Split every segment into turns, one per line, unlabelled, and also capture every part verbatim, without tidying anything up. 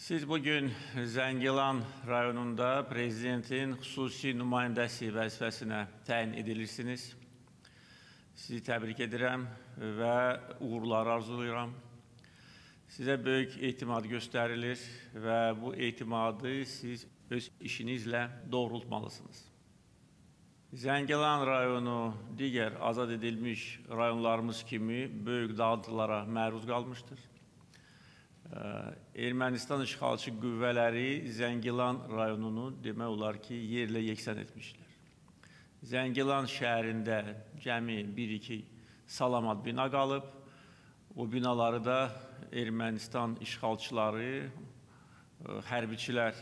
Siz bugün Zəngilan rayonunda prezidentin xüsusi nümayəndəsi vəzifəsinə təyin edilirsiniz. Sizi təbrik edirəm və uğurlar arzulayıram. Sizə böyük etimad göstərilir və bu etimadı siz öz işinizlə doğrultmalısınız. Zəngilan rayonu digər azad edilmiş rayonlarımız kimi böyük dağıntılara məruz qalmışdır. Ermənistan işğalçı qüvvələri Zəngilan rayonunu demək olar ki, yerlə yeksan etmişlər. Zəngilan şəhərində cəmi bir iki salamat bina qalıb. O binaları da Ermənistan işğalçıları, hərbiçilər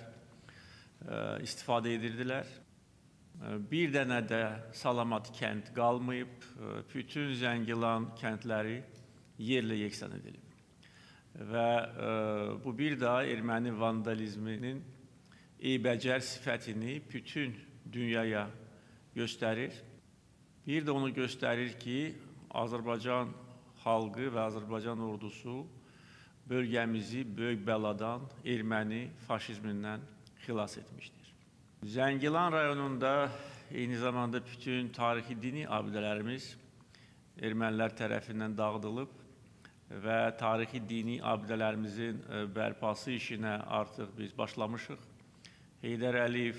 istifadə edirdilər. Bir dənə də salamat kənd qalmayıb, bütün Zəngilan kəndləri yerlə yeksan edilib. Və e, bu bir daha erməni vandalizminin eybəcər sifətini bütün dünyaya göstərir. Bir də onu göstərir ki, Azərbaycan xalqı və Azərbaycan ordusu bölgəmizi böyük bəladan, erməni faşizmindən xilas etmişdir. Zəngilan rayonunda eyni zamanda bütün tarixi dini abidələrimiz ermənilər tərəfindən dağıdılıb və tarixi dini abidələrimizin bərpası işinə artıq biz başlamışıq. Heydər Əliyev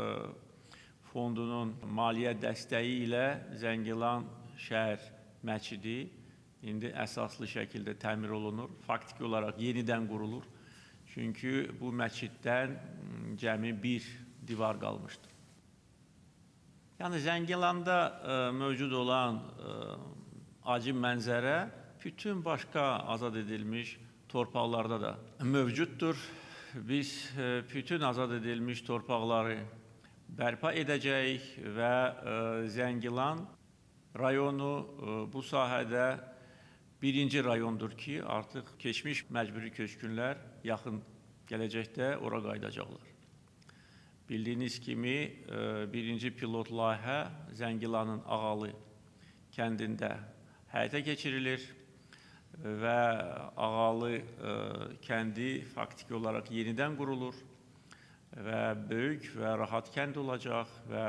fondunun maliyyə dəstəyi ilə Zəngilan şəhər məscidi indi əsaslı şəkildə təmir olunur, faktiki olaraq yenidən qurulur. Çünki bu məsciddən cəmi bir divar qalmışdır. Yəni Zəngilanda mövcud olan acı mənzərə bütün başqa azad edilmiş torpaqlarda da mövcuddur. Biz bütün azad edilmiş torpaqları bərpa edəcəyik və Zəngilan rayonu bu sahədə birinci rayondur ki, artıq keçmiş məcburi köçkünlər yaxın gələcəkdə ora qayıdacaqlar. Bildiyiniz kimi, birinci pilot layihə Zəngilanın Ağalı kəndində həyata keçirilir və Ağalı kəndi faktiki olaraq yenidən qurulur və böyük və rahat kənd olacaq və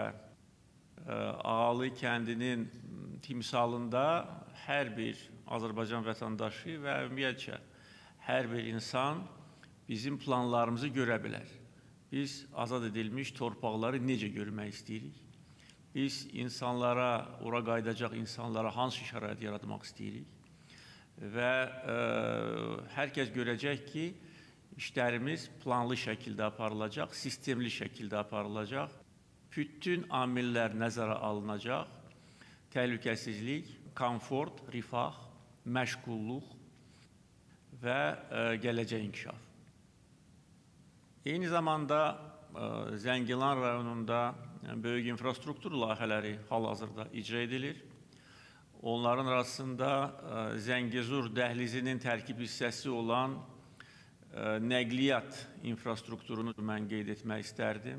Ağalı kəndinin timsalında hər bir Azərbaycan vətəndaşı və ümumiyyətcə hər bir insan bizim planlarımızı görə bilər. Biz azad edilmiş torpaqları necə görmək istəyirik? Biz insanlara, ora qayıdacaq insanlara hansı şərait yaratmaq istəyirik? Və e, hər kəs görəcək ki, işlərimiz planlı şəkildə aparılacaq, sistemli şəkildə aparılacaq, bütün amillər nəzərə alınacaq, təhlükəsizlik, komfort, rifah, məşğulluq və e, gələcək inkişaf. Eyni zamanda e, Zəngilan rayonunda böyük infrastruktur layihələri hal-hazırda icra edilir. Onların arasında Zəngəzur dəhlizinin tərkib hissəsi olan nəqliyyat infrastrukturunu mən qeyd etmək istərdim.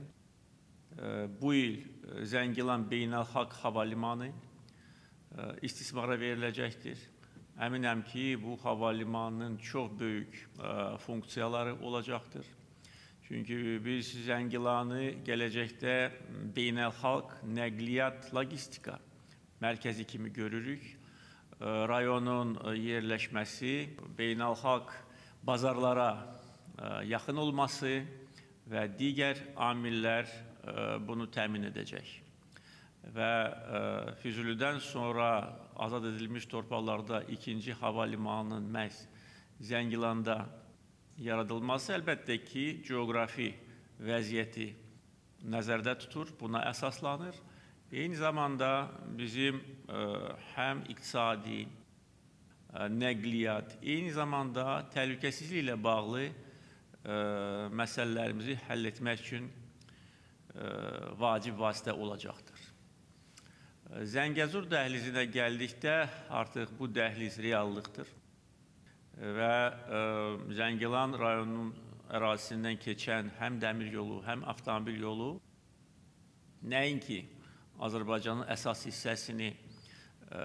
Bu il Zəngilan Beynəlxalq Hava Limanı istismara veriləcəkdir. Əminəm ki, bu hava limanının çox böyük funksiyaları olacaqdır. Çünki biz Zəngilanı gələcəkdə beynəlxalq nəqliyyat logistika mərkəzi kimi görürük. Rayonun yerləşməsi, beynəlxalq bazarlara yaxın olması və digər amillər bunu təmin edəcək. Və Füzulidən sonra azad edilmiş torpaqlarda ikinci hava limanının məhz Zəngilanda yaradılması əlbəttə ki, coğrafi vəziyyəti nəzərdə tutur, buna əsaslanır. Eyni zamanda bizim ə, həm iqtisadi, ə, nəqliyyat, eyni zamanda təhlükəsizlik ilə bağlı ə, məsələlərimizi həll etmək üçün ə, vacib vasitə olacaqdır. Zəngəzur dəhlizinə gəldikdə artıq bu dəhliz reallıqdır və ə, Zəngilan rayonunun ərazisindən keçən həm dəmir yolu, həm avtomobil yolu nəinki Azərbaycanın əsas hissəsini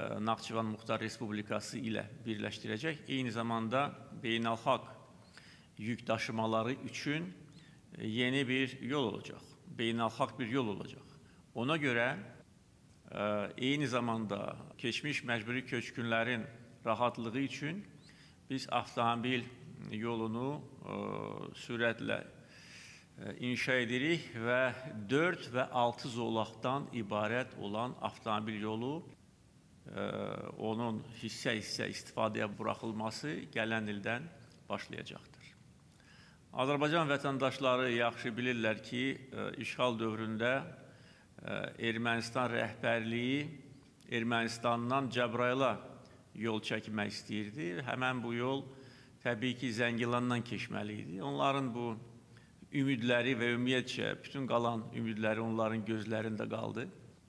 Naxçıvan Muxtar Respublikası ilə birləşdirəcək, eyni zamanda beynəlxalq yük daşımaları üçün yeni bir yol olacaq, beynəlxalq bir yol olacaq. Ona görə eyni zamanda keçmiş məcburi köçkünlərin rahatlığı üçün biz avtomobil yolunu sürətlə inşa edirik və dörd və altı zolaqdan ibarət olan avtomobil yolu onun hissə-hissə istifadəyə buraxılması gələn ildən başlayacaqdır. Azərbaycan vətəndaşları yaxşı bilirlər ki, işğal dövründə Ermənistan rəhbərliyi Ermənistandan Cəbrayıla yol çəkmək istəyirdi. Həmən bu yol təbii ki, Zəngilandan keçməli idi. Onların bu ümidləri və ümumiyyətcə bütün qalan ümidləri onların gözlərində qaldı.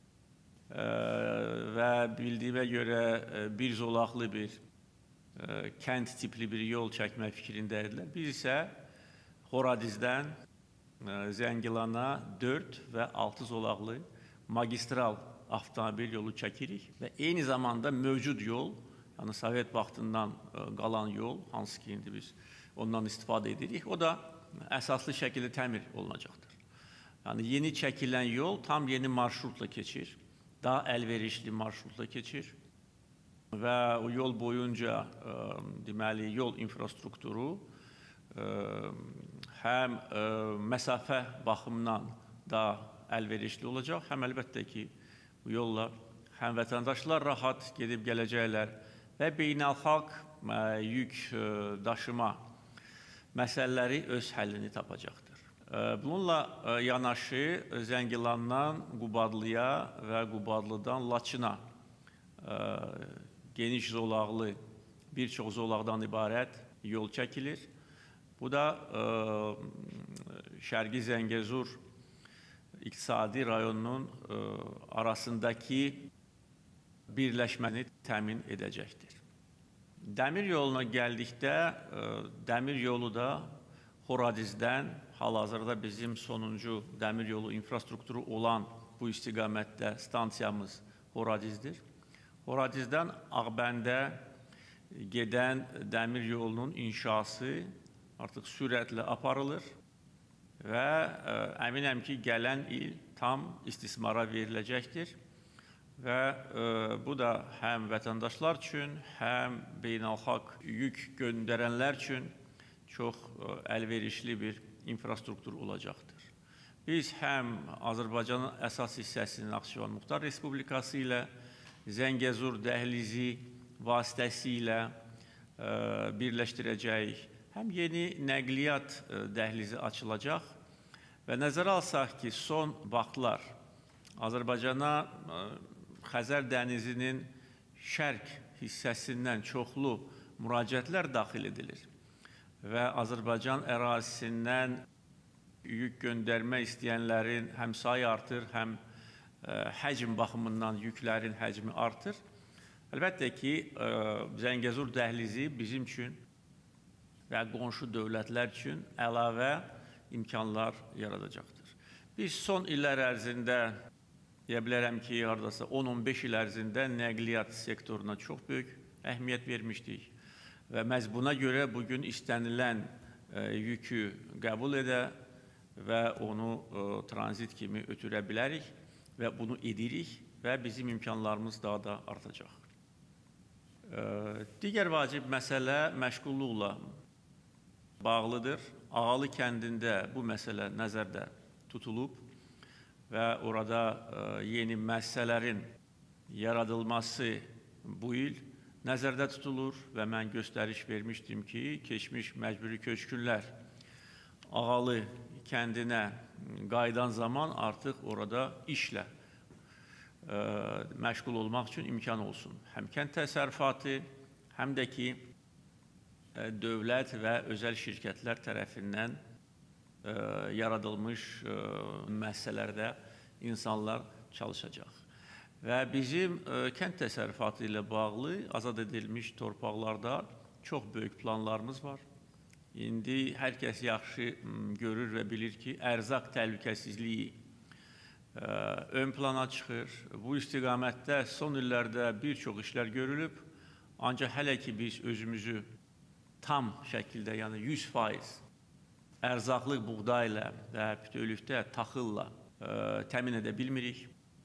Və bildiyimə görə bir zolaqlı bir kənd tipli bir yol çəkmək fikrindəydilər. Biz isə Horadizdən Zəngilana dörd və altı zolaqlı magistral avtomobil yolu çəkirik və eyni zamanda mövcud yol, yəni Sovet vaxtından qalan yol, hansı ki, indi biz ondan istifadə edirik, o da əsaslı şəkildə təmir olunacaqdır. Yəni, yeni çəkilən yol tam yeni marşrutla keçir, daha əlverişli marşrutla keçir və o yol boyunca deməli, yol infrastrukturu həm məsafə baxımından daha əlverişli olacaq, həm əlbəttə ki, bu yolla həm vətəndaşlar rahat gedib gələcəklər və beynəlxalq yük daşıma məsələləri öz həllini tapacaqdır. Bununla yanaşı Zəngilandan Qubadlıya və Qubadlıdan Laçına geniş zolaqlı bir çox zolaqdan ibarət yol çəkilir. Bu da Şərqi Zəngəzur iqtisadi rayonunun arasındakı birləşməni təmin edəcəkdir. Dəmir yoluna gəldikdə, dəmir yolu da Horadizdən, hal-hazırda bizim sonuncu dəmir yolu infrastrukturu olan bu istiqamətdə stansiyamız Horadizdir. Horadizdən Ağbəndə gedən dəmir yolunun inşası artıq sürətlə aparılır və əminəm ki, gələn il tam istismara veriləcəkdir və bu da həm vətəndaşlar üçün, həm beynəlxalq yük göndərənlər üçün çox əlverişli bir infrastruktur olacaqdır. Biz həm Azərbaycanın əsas hissəsinin Naxçıvan Muxtar Respublikası ilə Zəngəzur dəhlizi vasitəsilə birləşdirəcəyik, həm yeni nəqliyyat dəhlizi açılacaq və nəzərə alsaq ki, son vaxtlar Azərbaycana Xəzər dənizinin şərq hissəsindən çoxlu müraciətlər daxil edilir və Azərbaycan ərazisindən yük göndərmə istəyənlərin həm sayı artır, həm həcm baxımından yüklərin həcmi artır. Əlbəttə ki, Zəngəzur dəhlizi bizim üçün və qonşu dövlətlər üçün əlavə imkanlar yaradacaqdır. Biz son illər ərzində, deyə bilərəm ki, haradasa on on beş il ərzində nəqliyyat sektoruna çox böyük əhəmiyyət vermişdik və məhz buna görə bugün istənilən yükü qəbul edə və onu tranzit kimi ötürə bilərik və bunu edirik və bizim imkanlarımız daha da artacaq. Digər vacib məsələ məşğulluqla bağlıdır. Ağalı kəndində bu məsələ nəzərdə tutulub və orada yeni müəssisələrin yaradılması bu il nəzərdə tutulur və mən göstəriş vermişdim ki, keçmiş məcburi köçkünlər Ağalı kəndinə qayıdan zaman artıq orada işlə məşğul olmaq üçün imkan olsun. Həm kənd təsərrüfatı, həm də ki, dövlət və özəl şirkətlər tərəfindən yaradılmış müəssisələrdə insanlar çalışacaq. Və bizim kənd təsərrüfatı ilə bağlı azad edilmiş torpaqlarda çox böyük planlarımız var. İndi hər kəs yaxşı görür və bilir ki, ərzaq təhlükəsizliyi ön plana çıxır. Bu istiqamətdə son illərdə bir çox işlər görülüb, ancaq hələ ki biz özümüzü tam şəkildə, yəni yüz faiz ərzaqlıq buğdayla və bütövlükdə taxılla ə, təmin edə bilmirik.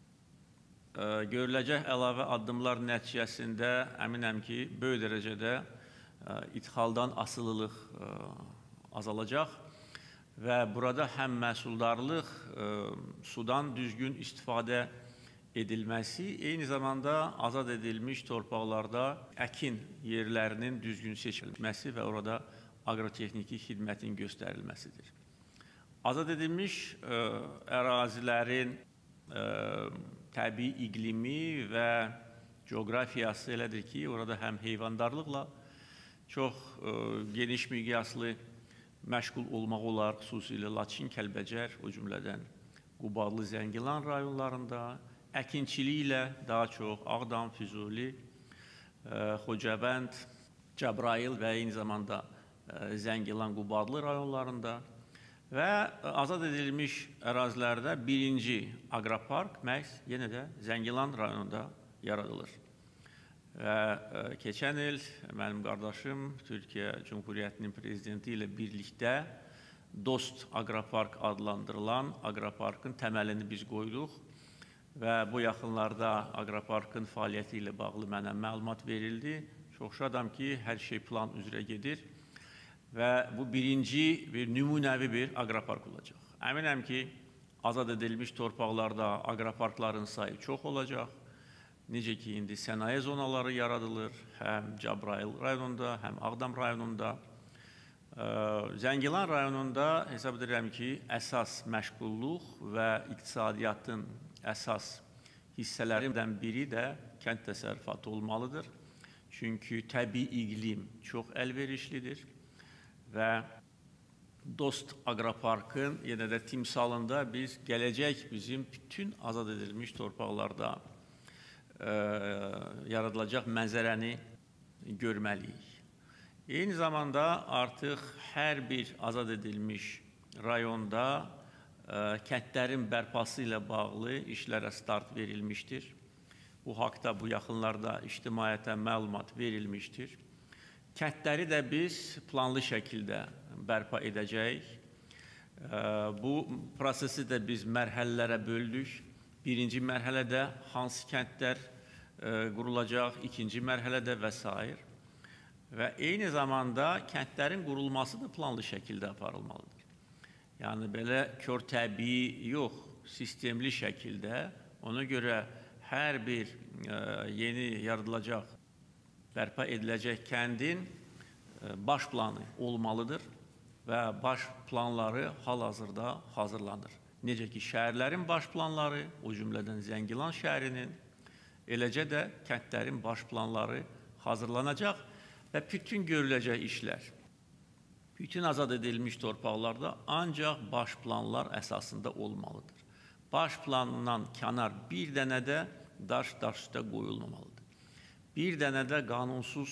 Ə, görüləcək əlavə addımlar nəticəsində əminəm ki, böyük dərəcədə ə, idxaldan asılılıq ə, azalacaq və burada həm məhsuldarlıq, ə, sudan düzgün istifadə edilməsi, eyni zamanda azad edilmiş torpaqlarda əkin yerlərinin düzgün seçilməsi və orada aqrotexniki xidmətin göstərilməsidir. Azad edilmiş ə, ərazilərin ə, təbii iqlimi və coğrafiyası elədir ki, orada həm heyvandarlıqla çox ə, geniş miqyaslı məşğul olmaq olar, xüsusilə Laçın, Kəlbəcər, o cümlədən Qubadlı, Zəngilan rayonlarında, əkinçiliklə daha çox Ağdam, Füzuli, ə, Xocavənd, Cəbrayıl və eyni zamanda ə, Zəngilan, Qubadlı rayonlarında və azad edilmiş ərazilərdə birinci aqropark məhz yenə də Zəngilan rayonunda yaradılır. Və ə, keçən il mənim qardaşım Türkiyə Cumhuriyyətinin prezidenti ilə birlikdə Dost Aqropark adlandırılan aqroparkın təməlini biz qoyduq və bu yaxınlarda aqroparkın fəaliyyəti ilə bağlı mənə məlumat verildi. Çox şadam ki, hər şey plan üzrə gedir və bu birinci bir nümunəvi bir aqropark olacaq. Əminəm ki, azad edilmiş torpaqlarda aqroparkların sayı çox olacaq. Necə ki, indi sənaye zonaları yaradılır, həm Cəbrayıl rayonunda, həm Ağdam rayonunda. Zəngilan rayonunda hesab edirəm ki, əsas məşğulluq və iqtisadiyyatın əsas hissələrindən biri də kənd təsərrüfatı olmalıdır. Çünki təbii iqlim çox əlverişlidir və Dost Aqroparkın yenə də timsalında biz gələcək bizim bütün azad edilmiş torpaqlarda ə, yaradılacaq mənzərəni görməliyik. Eyni zamanda artıq hər bir azad edilmiş rayonda ə, kəndlərin bərpası ilə bağlı işlərə start verilmişdir. Bu haqda bu yaxınlarda ictimaiyyətə məlumat verilmişdir. Kəndləri də biz planlı şəkildə bərpa edəcəyik. Bu prosesi də biz mərhələlərə böldük. Birinci mərhələdə hansı kəndlər qurulacaq, ikinci mərhələdə və s. Və eyni zamanda kəndlərin qurulması da planlı şəkildə aparılmalıdır. Yəni belə kör təbii yox, sistemli şəkildə ona görə hər bir ə, yeni yaradılacaq, bərpa ediləcək kəndin ə, baş planı olmalıdır və baş planları hal-hazırda hazırlanır. Necə ki, şəhərlərin baş planları, o cümlədən Zəngilan şəhərinin, eləcə də kəndlərin baş planları hazırlanacaq və bütün görüləcək işlər, bütün azad edilmiş torpaqlarda ancaq baş planlar əsasında olmalıdır. Baş planından kənar bir dənə də daş daş üstə qoyulmamalıdır. Bir dənə də qanunsuz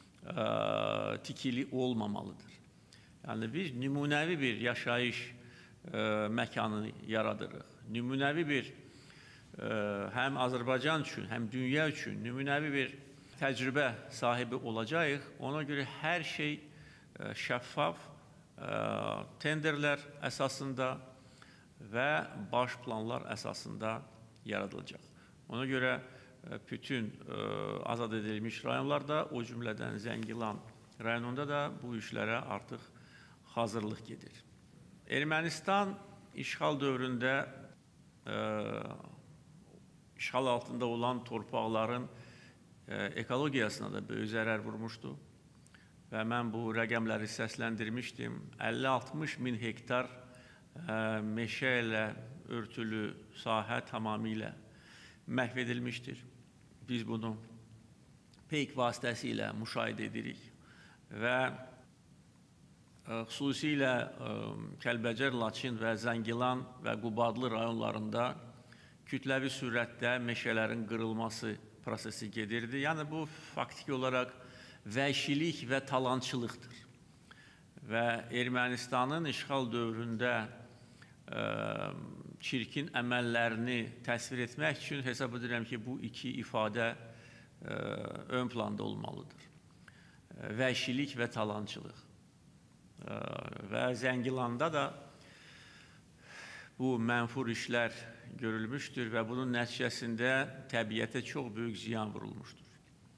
ə, tikili olmamalıdır. Yəni biz nümunəvi bir yaşayış ə, məkanı yaradırıq. Nümunəvi bir ə, həm Azərbaycan üçün, həm dünya üçün nümunəvi bir təcrübə sahibi olacağıq. Ona görə hər şey ə, şəffaf, ə, tenderlər əsasında və baş planlar əsasında yaradılacaq. Ona görə bütün ə, azad edilmiş rayonlarda, o cümlədən Zəngilan rayonunda da bu işlərə artıq hazırlıq gedir. Ermənistan işğal dövründə ə, işğal altında olan torpaqların ə, ekologiyasına da böyük zərər vurmuşdu və mən bu rəqəmləri səsləndirmişdim. əlli altmış min hektar ə, meşə ilə örtülü sahə tamamilə məhv edilmişdir. Biz bunu peyk vasitəsilə müşahidə edirik və ə, xüsusilə ə, Kəlbəcər, Laçın və Zəngilan və Qubadlı rayonlarında kütləvi sürətdə meşələrin qırılması prosesi gedirdi. Yəni bu faktiki olaraq vəhşilik və talançılıqdır. Və Ermənistanın işğal dövründə ə, çirkin əməllərini təsvir etmək üçün hesab edirəm ki, bu iki ifadə ə, ön planda olmalıdır. vəhşilik və talançılıq. Və Zəngilanda da bu mənfur işlər görülmüşdür və bunun nəticəsində təbiətə çox böyük ziyan vurulmuşdur.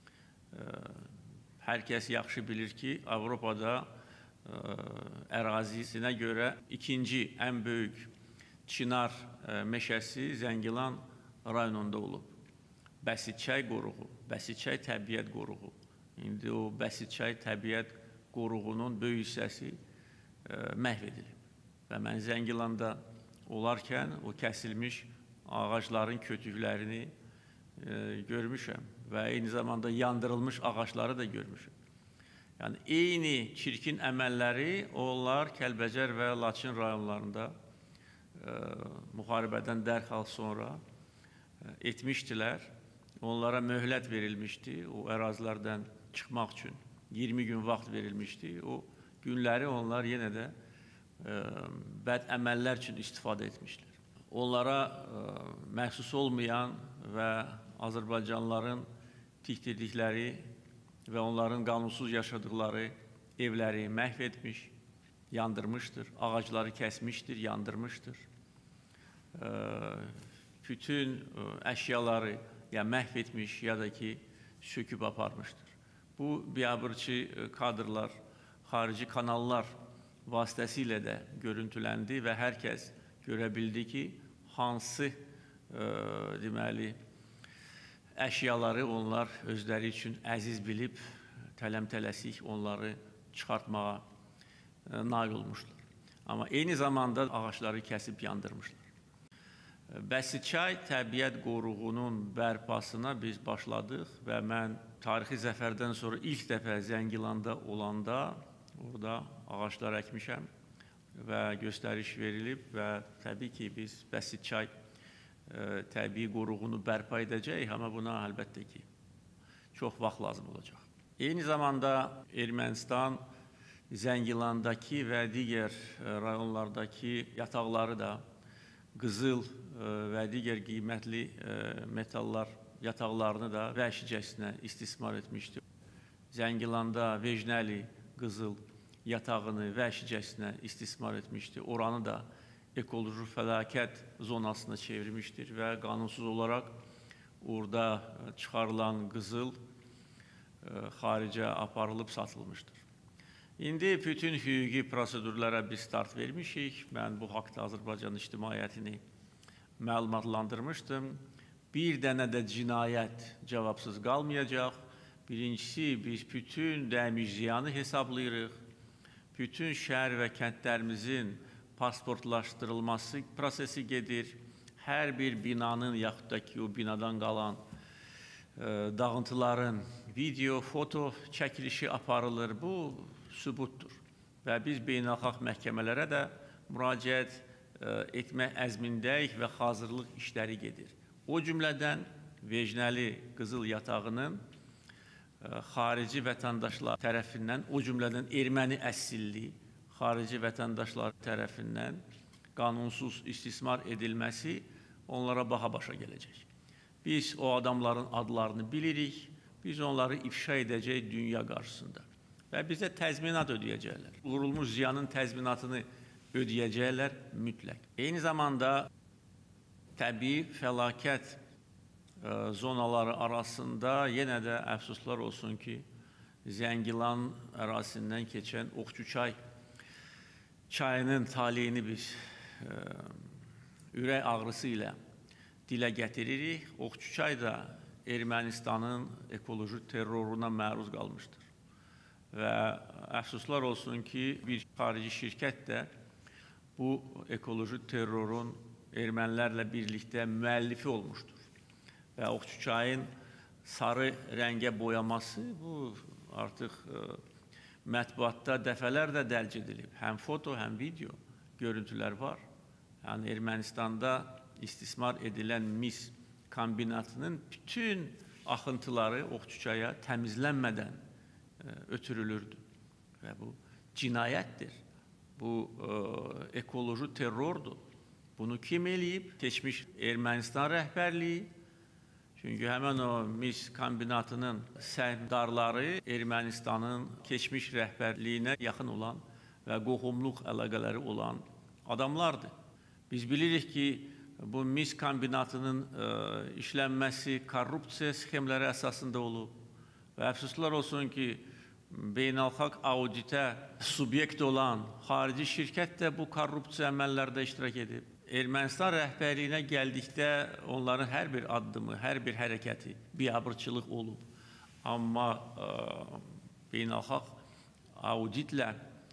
Hər kəs yaxşı bilir ki, Avropada ərazisinə görə ikinci ən böyük Çınar meşəsi Zəngilan rayonunda olub. Bəsitçay qoruğu, Bəsitçay təbiət qoruğu. İndi o Bəsitçay təbiət qoruğunun böyük hissəsi məhv edilib. Və mən Zəngilanda olarkən o kəsilmiş ağacların kötüklərini görmüşəm və eyni zamanda yandırılmış ağacları da görmüşəm. Yəni, eyni çirkin əməlləri onlar Kəlbəcər və Laçın rayonlarında müharibədən dərhal sonra etmişdilər. Onlara möhlət verilmişdi o ərazilərdən çıxmaq üçün. iyirmi gün vaxt verilmişdi. O günləri onlar yenə də bəd əməllər üçün istifadə etmişlər. Onlara məxsus olmayan və Azərbaycanlıların tikdirdikləri və onların qanunsuz yaşadıkları evləri məhv etmiş, yandırmışdır, ağacları kəsmişdir, yandırmışdır. Bütün əşyaları ya məhv etmiş, ya da ki, söküb aparmışdır. Bu, biabırçı kadrlar, xarici kanallar vasitəsilə də görüntüləndi və hər kəs görə bildi ki, hansı deməli, əşyaları onlar özləri üçün əziz bilib, tələm-tələsik onları çıxartmağa nail olmuşlar. Amma eyni zamanda ağaçları kəsib yandırmışlar. Bəsitçay təbiət qoruğunun bərpasına biz başladıq və mən tarixi zəfərdən sonra ilk dəfə Zəngilanda olanda orada ağaclar əkmişəm və göstəriş verilib və təbii ki, biz Bəsitçay təbii qoruğunu bərpa edəcəyik, amma buna əlbəttə ki, çox vaxt lazım olacaq. Eyni zamanda Ermənistan Zəngilandakı və digər rayonlardakı yataqları da qızıl və digər qiymətli metallar yataqlarını da vəhşicəsinə istismar etmişdir. Zəngilanda Vejnəli qızıl yatağını vəhşicəsinə istismar etmişdir. Oranı da ekoloji fəlakət zonasına çevirmişdir və qanunsuz olaraq orada çıxarılan qızıl xaricə aparılıb satılmışdır. İndi bütün hüquqi prosedurlara biz start vermişik. Mən bu haqda Azərbaycan ictimaiyyətini məlumatlandırmışdım. Bir dənə də cinayət cavabsız qalmayacaq. Birincisi, biz bütün dəymiş ziyanı hesablayırıq. Bütün şəhər və kəndlərimizin pasportlaşdırılması prosesi gedir. Hər bir binanın, yaxud da ki, o binadan qalan dağıntıların video, foto çəkilişi aparılır. Bu sübutdur və biz beynəlxalq məhkəmələrə də müraciət etmək əzmindəyik və hazırlıq işləri gedir. O cümlədən Vejnəli qızıl yatağının xarici vətəndaşlar tərəfindən, o cümlədən erməni əsilli xarici vətəndaşlar tərəfindən qanunsuz istismar edilməsi onlara baha başa gələcək. Biz o adamların adlarını bilirik, biz onları ifşa edəcək dünya qarşısında və bizə təzminat ödəyəcəklər. Vurulmuş ziyanın təzminatını ödəyəcəklər mütləq. Eyni zamanda təbii fəlakət zonaları arasında yenə də əfsuslar olsun ki, Zəngilan ərazisindən keçən Oxçuçay çayının taleyini biz ürək ağrısı ilə dilə gətiririk. Oxçuçay da Ermənistanın ekoloji terroruna məruz qalmışdır. Və əfsuslar olsun ki, bir xarici şirkət də bu ekoloji terrorun ermənilərlə birlikdə müəllifi olmuşdur. Və Oxçuçayın sarı rəngə boyaması bu artıq mətbuatda dəfələrlə dərc edilib. Həm foto, həm video görüntülər var. Yəni Ermənistanda istismar edilən mis kombinatının bütün axıntıları Oxçuçaya təmizlənmədən ötürülürdü. Və bu cinayətdir. Bu ekoloji terrordur. Bunu kim eləyib? Keçmiş Ermənistan rəhbərliyi, Çünki həmən o mis kombinatının səhmdarları Ermənistanın keçmiş rəhbərliyinə yaxın olan və qohumluq əlaqələri olan adamlardır. Biz bilirik ki, bu mis kombinatının ə, işlənməsi korrupsiya sxemləri əsasında olub və əfsuslar olsun ki, beynəlxalq auditə subyekt olan xarici şirkət də bu korrupsiya əməllərdə iştirak edib. Ermənistan rəhbərliyinə gəldikdə onların hər bir addımı, hər bir hərəkəti biabırçılıq olub. Amma ə, beynəlxalq auditlə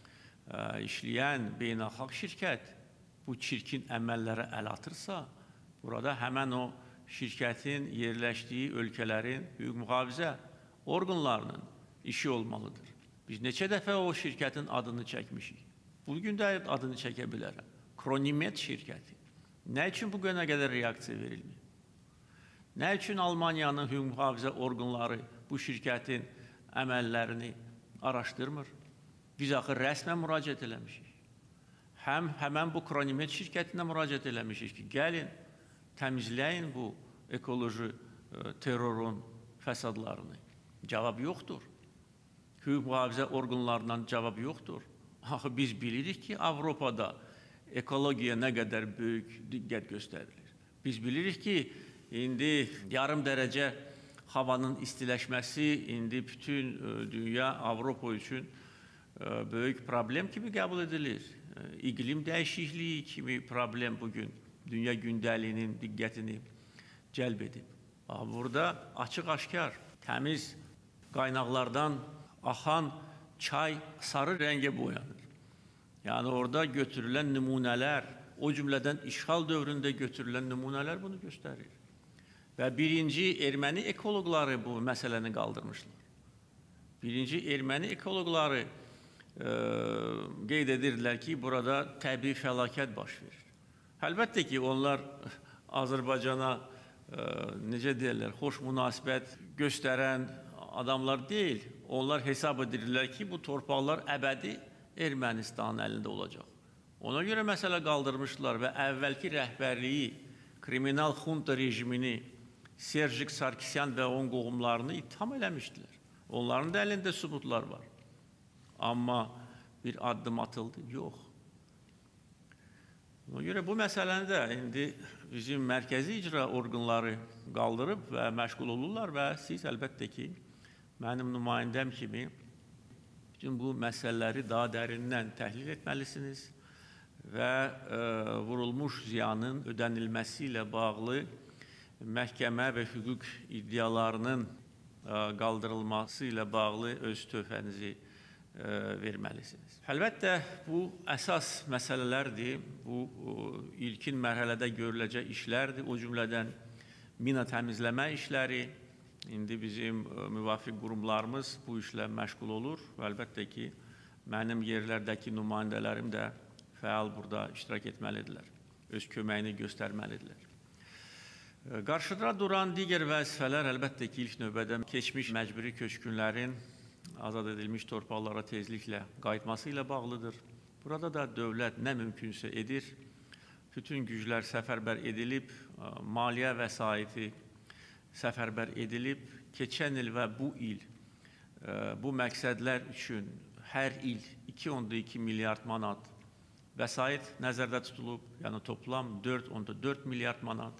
ə, işləyən beynəlxalq şirkət bu çirkin əməllərə əl atırsa, burada həmən o şirkətin yerləşdiyi ölkələrin hüquq mühafizə orqanlarının işi olmalıdır. Biz neçə dəfə o şirkətin adını çəkmişik. Bugün də adını çəkə bilərəm. Kronimet şirkəti. Nə üçün bu günə qədər reaksiya verilmir? Nə üçün Almaniyanın hüquq mühafizə orqanları bu şirkətin əməllərini araşdırmır? Biz axı rəsmən müraciət eləmişik. Həm həmən bu Kronimet şirkətinə müraciət eləmişik ki, gəlin, təmizləyin bu ekoloji e, terrorun fəsadlarını. Cavab yoxdur. Hüquq mühafizə orqanlarından cavab yoxdur. Axı biz bilirik ki, Avropada ekologiya nə qədər böyük diqqət göstərilir. Biz bilirik ki, indi yarım dərəcə havanın istiləşməsi indi bütün e, dünya, Avropa üçün e, böyük problem kimi qəbul edilir. E, iqlim dəyişikliyi kimi problem bugün dünya gündəliyinin diqqətini cəlb edib. Burada açıq-aşkar, təmiz qaynaqlardan axan çay sarı rəngə boyanır. Yəni orada götürülən nümunələr, o cümlədən işğal dövründə götürülən nümunələr bunu göstərir. Və birinci erməni ekoloqları bu məsələni qaldırmışlar. Birinci erməni ekoloqları e, qeyd edirdilər ki, burada təbii fəlakət baş verir. Əlbəttə ki, onlar Azərbaycana e, necə deyirlər, xoş münasibət göstərən adamlar deyil. Onlar hesab edirlər ki, bu torpaqlar əbədi Ermənistanın əlində olacaq. Ona görə məsələ qaldırmışlar və əvvəlki rəhbərliyi, kriminal xunta rejimini, Serjik Sarkisyan və onun qohumlarını ittiham eləmişdilər. Onların da əlində sübutlar var. Amma bir addım atıldı, yox. Ona görə bu məsələni də indi bizim mərkəzi icra orqanları qaldırıb və məşğul olurlar və siz əlbəttə ki, mənim nümayəndəm kimi bütün bu məsələləri daha dərindən təhlil etməlisiniz və e, vurulmuş ziyanın ödənilməsi ilə bağlı məhkəmə və hüquq iddialarının e, qaldırılması ilə bağlı öz töhfənizi e, verməlisiniz. Əlbəttə, bu əsas məsələlərdir, bu o, ilkin mərhələdə görüləcək işlərdir, o cümlədən mina təmizləmə işləri. İndi bizim müvafiq qurumlarımız bu işlə məşğul olur və əlbəttə ki, mənim yerlərdəki nümayəndələrim də fəal burada iştirak etməlidirlər, öz köməyini göstərməlidirlər. Qarşıda duran digər vəzifələr əlbəttə ki, ilk növbədə keçmiş məcburi köçkünlərin azad edilmiş torpaqlara tezliklə qayıtması ilə bağlıdır. Burada da dövlət nə mümkünsə edir, bütün güclər səfərbər edilib, maliyyə vəsaiti səfərbər edilib, keçən il və bu il bu məqsədlər üçün hər il iki nöqtə iki milyard manat vəsait nəzərdə tutulub, yəni toplam dörd nöqtə dörd milyard manat.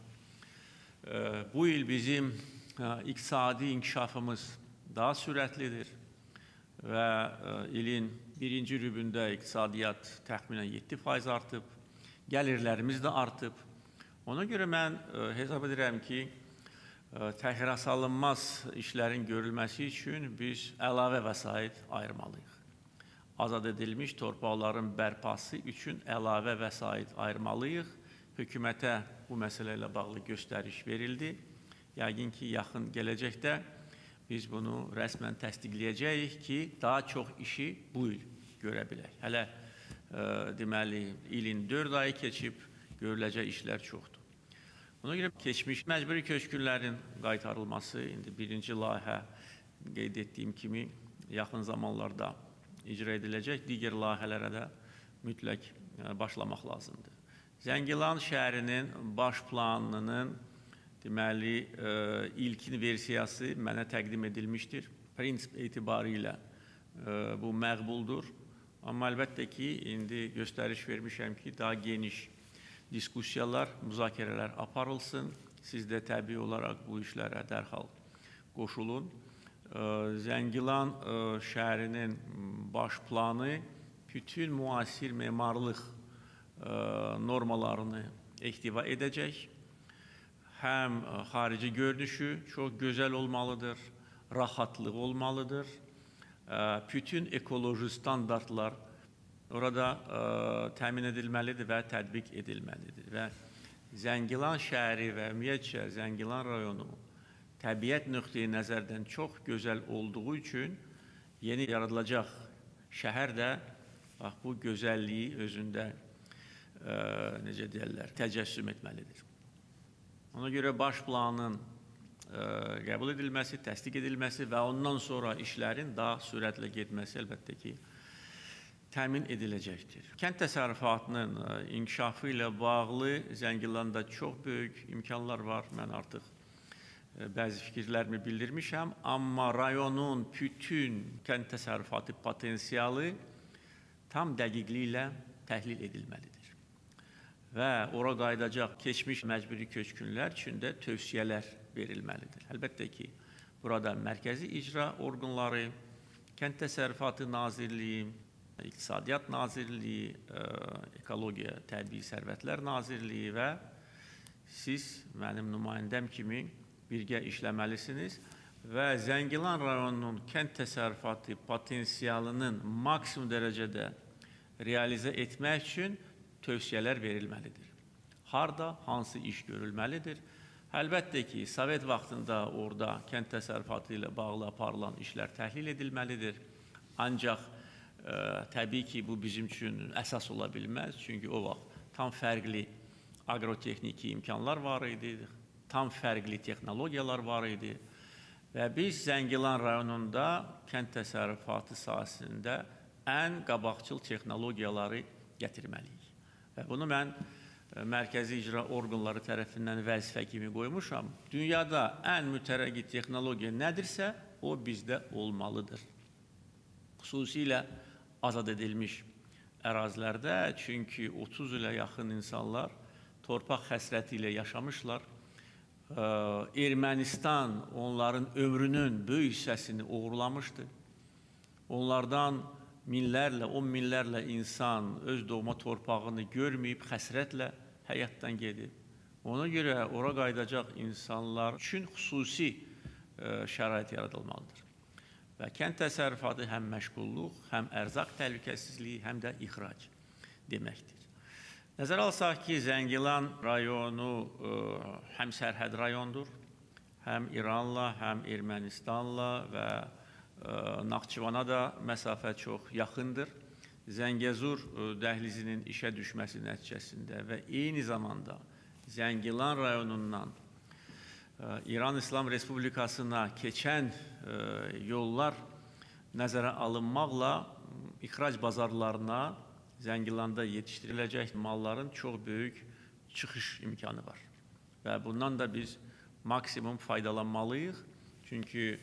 Bu il bizim iqtisadi inkişafımız daha sürətlidir və ilin birinci rübündə iqtisadiyyat təxminən yeddi faiz artıb, gəlirlərimiz də artıb. Ona görə mən hesab edirəm ki, təxirəsalınmaz işlərin görülməsi üçün biz əlavə vəsait ayırmalıyıq. Azad edilmiş torpaqların bərpası üçün əlavə vəsait ayırmalıyıq. Hökumətə bu məsələ ilə bağlı göstəriş verildi. Yəqin ki, yaxın gələcəkdə biz bunu rəsmən təsdiqləyəcəyik ki, daha çox işi bu il görə bilək. Hələ e, deməli, ilin dörd ayı keçib, görüləcək işlər çoxdur. Ona görə keçmiş məcburi köçkünlərin qaytarılması, indi birinci layihə qeyd etdiyim kimi yaxın zamanlarda icra ediləcək, digər layihələrə də mütləq başlamaq lazımdır. Zəngilan şəhərinin baş planının deməli, e, ilkin versiyası mənə təqdim edilmişdir. Prinsip etibarilə e, bu məqbuldur. Amma əlbəttə ki, indi göstəriş vermişəm ki, daha geniş diskussiyalar, müzakirələr aparılsın. Siz də təbii olaraq bu işlərə dərhal qoşulun. Zəngilan şəhərinin baş planı bütün müasir memarlıq normalarını ehtiva edəcək. Həm xarici görünüşü çox gözəl olmalıdır, rahatlıq olmalıdır. Bütün ekoloji standartlar orada təmin edilməlidir və tətbiq edilməlidir. Və Zəngilan şəhəri və ümumiyyətcə Zəngilan rayonu təbiət nöqteyi nəzərdən çox gözəl olduğu üçün yeni yaradılacaq şəhər də bax, bu gözəlliyi özündə e, necə deyirlər, təcəssüm etməlidir. Ona görə baş planın e, qəbul edilməsi, təsdiq edilməsi və ondan sonra işlərin daha sürətlə getməsi əlbəttə ki, təmin ediləcəkdir. Kənd təsərrüfatının inkişafı ilə bağlı Zəngilanda çox böyük imkanlar var. Mən artıq bəzi fikirlərimi bildirmişəm. Amma rayonun bütün kənd təsərrüfatı potensialı tam dəqiqliklə təhlil edilməlidir. Və ora qayıdacaq keçmiş məcburi köçkünlər üçün də tövsiyələr verilməlidir. Əlbəttə ki, burada mərkəzi icra orqanları, Kənd Təsərrüfatı Nazirliyi, İqtisadiyyat Nazirliyi, Ekologiya, Təbii Sərvətlər Nazirliyi və siz mənim nümayəndəm kimi birgə işləməlisiniz və Zəngilan rayonunun kənd təsərrüfatı potensialının maksimum dərəcədə realizə etmək üçün tövsiyələr verilməlidir. Harda, hansı iş görülməlidir? Əlbəttə ki, Sovet vaxtında orada kənd təsərrüfatı ilə bağlı aparılan işlər təhlil edilməlidir. Ancaq təbii ki, bu bizim üçün əsas ola bilməz. Çünki o vaxt tam fərqli agrotexniki imkanlar var idi, tam fərqli texnologiyalar var idi və biz Zəngilan rayonunda kənd təsərrüfatı sahəsində ən qabaqcıl texnologiyaları gətirməliyik. Və bunu mən mərkəzi icra orqanları tərəfindən vəzifə kimi qoymuşam. Dünyada ən mütərəqqi texnologiya nədirsə, o bizdə olmalıdır. Xüsusilə azad edilmiş ərazilərdə, çünki otuz ilə yaxın insanlar torpaq həsrəti ilə yaşamışlar. Ermənistan onların ömrünün böyük hissəsini uğurlamışdı. Onlardan minlərlə, on minlərlə insan öz doğma torpağını görməyib, həsrətlə həyatdan gedib. Ona görə ora qayıdacaq insanlar üçün xüsusi şərait yaradılmalıdır. Və kənd təsərrüfatı həm məşğulluq, həm ərzaq təhlükəsizliyi, həm də ixrac deməkdir. Nəzərə alsaq ki, Zəngilan rayonu həm sərhəd rayondur, həm İranla, həm Ermənistanla və Naxçıvana da məsafə çox yaxındır. Zəngəzur dəhlizinin işə düşməsi nəticəsində və eyni zamanda Zəngilan rayonundan İran İslam Respublikasına keçən yollar nəzərə alınmaqla ixrac bazarlarına Zəngilanda yetişdiriləcək malların çox böyük çıxış imkanı var. Və bundan da biz maksimum faydalanmalıyıq. Çünki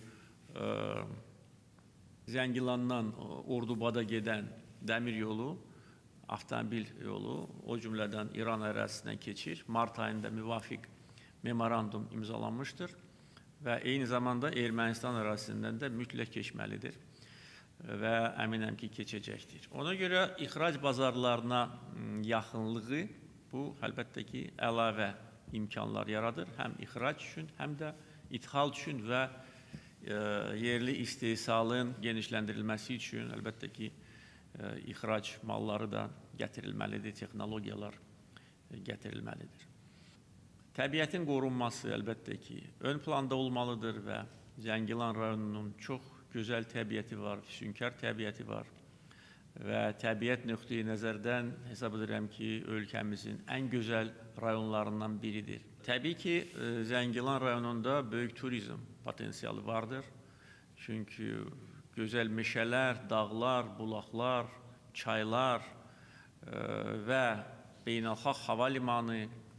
Zəngilandan Ordubada gedən dəmir yolu, avtomobil yolu, o cümlədən İran ərazisindən keçir. Mart ayında müvafiq memorandum imzalanmışdır və eyni zamanda Ermənistan ərazisindən də mütləq keçməlidir və əminəm ki, keçəcəkdir. Ona görə ixrac bazarlarına yaxınlığı bu, əlbəttə ki, əlavə imkanlar yaradır. Həm ixrac üçün, həm də ithal üçün və yerli istehsalın genişləndirilməsi üçün, əlbəttə ki, ixrac malları da gətirilməlidir, texnologiyalar gətirilməlidir. Təbiətin qorunması əlbəttə ki, ön planda olmalıdır və Zəngilan rayonunun çox gözəl təbiəti var, füsunkar təbiəti var və təbiət nöqteyi nəzərdən hesab edirəm ki, ölkəmizin ən gözəl rayonlarından biridir. Təbii ki, Zəngilan rayonunda böyük turizm potensialı vardır. Çünki gözəl meşələr, dağlar, bulaqlar, çaylar və beynəlxalq hava limanı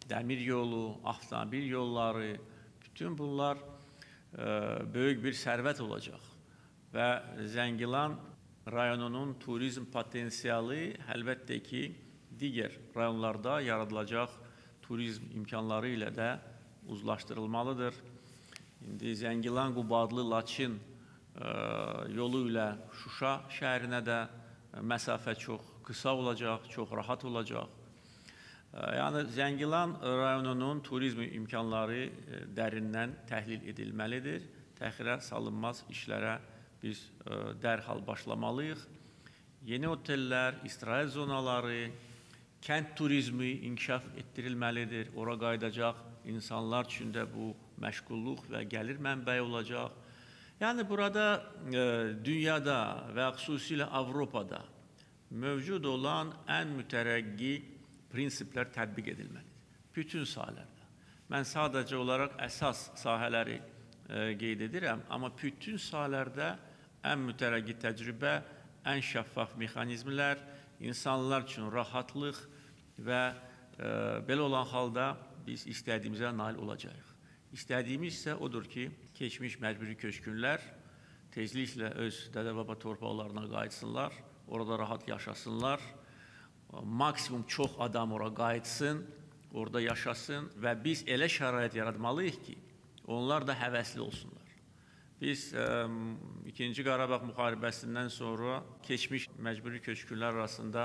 dəmir yolu, avtomobil yolları, bütün bunlar e, böyük bir sərvət olacaq. Və Zəngilan rayonunun turizm potensialı əlbəttə ki, digər rayonlarda yaradılacaq turizm imkanları ilə də uzlaşdırılmalıdır. İndi Zəngilan, Qubadlı, Laçın e, yolu ilə Şuşa şəhərinə də məsafə çox qısa olacaq, çox rahat olacaq. E, yəni Zəngilan rayonunun turizm imkanları e, dərindən təhlil edilməlidir. Təxirə salınmaz işlərə biz e, dərhal başlamalıyıq. Yeni otellər, istirahət zonaları, kənd turizmi inkişaf etdirilməlidir. Ora qayıdacaq insanlar üçün də bu məşğulluq və gəlir mənbəyi olacaq. Yəni burada e, dünyada və xüsusilə Avropada mövcud olan ən mütərəqqi prinsiplər tətbiq edilməlidir. Bütün sahələrdə. Mən sadəcə olaraq əsas sahələri e, qeyd edirəm, amma bütün sahələrdə ən mütərəqqi təcrübə, ən şəffaf mexanizmlər, insanlar üçün rahatlıq və e, belə olan halda biz istədiyimizə nail olacağıq. İstədiyimiz isə odur ki, keçmiş məcburi köçkünlər tezliklə öz dədə-baba torpaqlarına qayıtsınlar, orada rahat yaşasınlar, maksimum çox adam ora qayıtsın, orada yaşasın və biz elə şərait yaratmalıyıq ki, onlar da həvəsli olsunlar. Biz ə, ikinci Qarabağ müharibəsindən sonra keçmiş məcburi köçkünlər arasında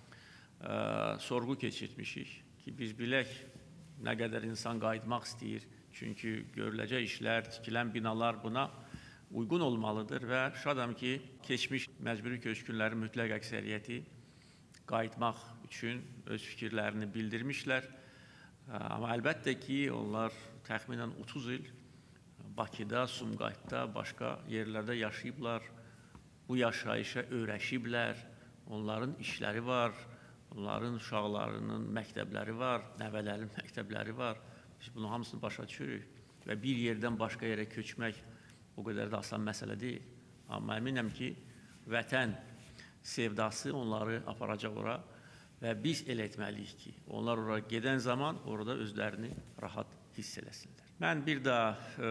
ə, sorğu keçirtmişik ki, biz bilək nə qədər insan qayıtmaq istəyir. Çünki görüləcək işlər, tikilən binalar buna uyğun olmalıdır və şadam ki, keçmiş məcburi köçkünlərin mütləq əksəriyyəti qayıtmaq üçün öz fikirlərini bildirmişlər. Amma əlbəttə ki, onlar təxminən otuz il Bakıda, Sumqayıtda, başqa yerlərdə yaşayıblar, bu yaşayışa öyrəşiblər, onların işləri var, onların uşaqlarının məktəbləri var, nəvələrinin məktəbləri var. Biz bunun hamısını başa düşürük və bir yerdən başqa yerə köçmək o qədər də asan məsələ deyil. Amma əminəm ki, vətən sevdası onları aparacaq ora və biz elə etməliyik ki, onlar ora gedən zaman orada özlərini rahat hiss eləsinlər. Mən bir daha e,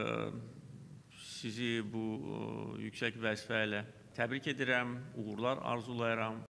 sizi bu e, yüksək vəzifə ilə təbrik edirəm, uğurlar arzulayıram.